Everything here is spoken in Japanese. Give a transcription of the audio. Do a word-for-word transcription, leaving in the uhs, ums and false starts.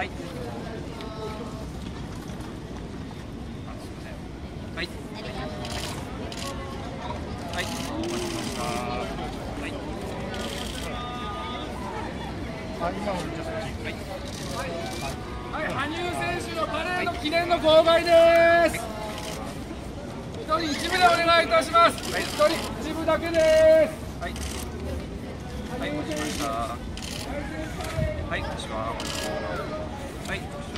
。はい。はい。お待たせしました。はい。 あ、今のじゃあそっち。はい。 はい、羽生選手のパレード記念の号外です。一人一部でお願いいたします。一人一部だけです。 はい。はい、お待たせしました。はい、お願いします。はい。